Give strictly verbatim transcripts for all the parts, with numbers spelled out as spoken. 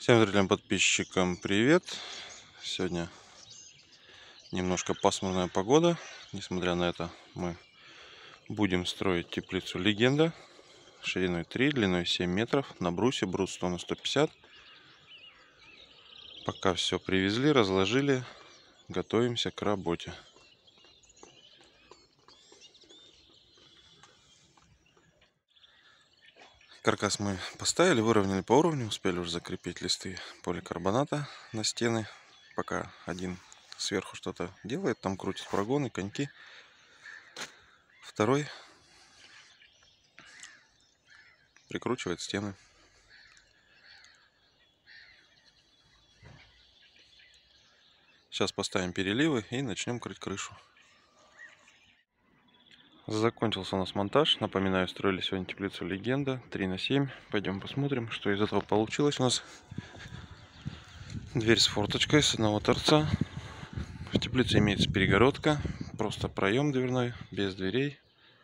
Всем зрителям, подписчикам привет! Сегодня немножко пасмурная погода. Несмотря на это, мы будем строить теплицу Легенда шириной три, длиной семь метров на брусе, брус сто на сто пятьдесят. Пока все привезли, разложили, готовимся к работе. Каркас мы поставили, выровняли по уровню, успели уже закрепить листы поликарбоната на стены. Пока один сверху что-то делает, там крутит прогоны, коньки. Второй прикручивает стены. Сейчас поставим переливы и начнем крыть крышу. Закончился у нас монтаж. Напоминаю, строили сегодня теплицу Легенда три на семь. Пойдем посмотрим, что из этого получилось у нас. Дверь с форточкой с одного торца. В теплице имеется перегородка, просто проем дверной, без дверей.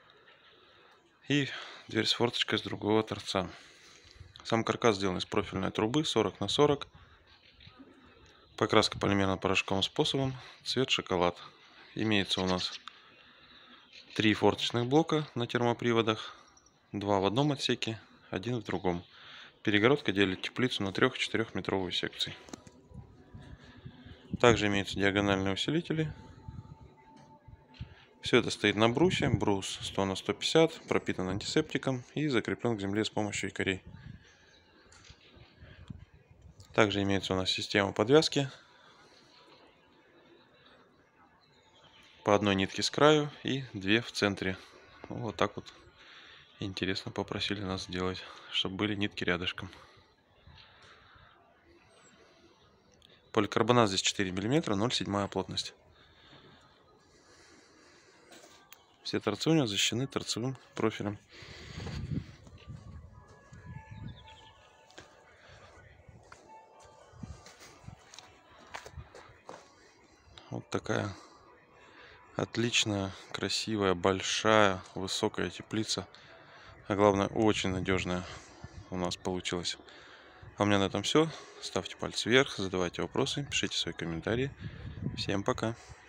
И дверь с форточкой с другого торца. Сам каркас сделан из профильной трубы сорок на сорок. Покраска полимерно-порошковым способом. Цвет шоколад. Имеется у нас три форточных блока на термоприводах. Два в одном отсеке, один в другом. Перегородка делит теплицу на трёх-четырёхметровые секции. Также имеются диагональные усилители. Все это стоит на брусе. Брус сто на сто пятьдесят, пропитан антисептиком и закреплен к земле с помощью якорей. Также имеется у нас система подвязки. По одной нитке с краю и две в центре. Вот так вот интересно попросили нас сделать, чтобы были нитки рядышком. Поликарбонат здесь четыре миллиметра, ноль целых семь десятых плотность. Все торцы у него защищены торцевым профилем. Вот такая отличная, красивая, большая, высокая теплица. А главное, очень надежная у нас получилась. А у меня на этом все. Ставьте пальцы вверх, задавайте вопросы, пишите свои комментарии. Всем пока!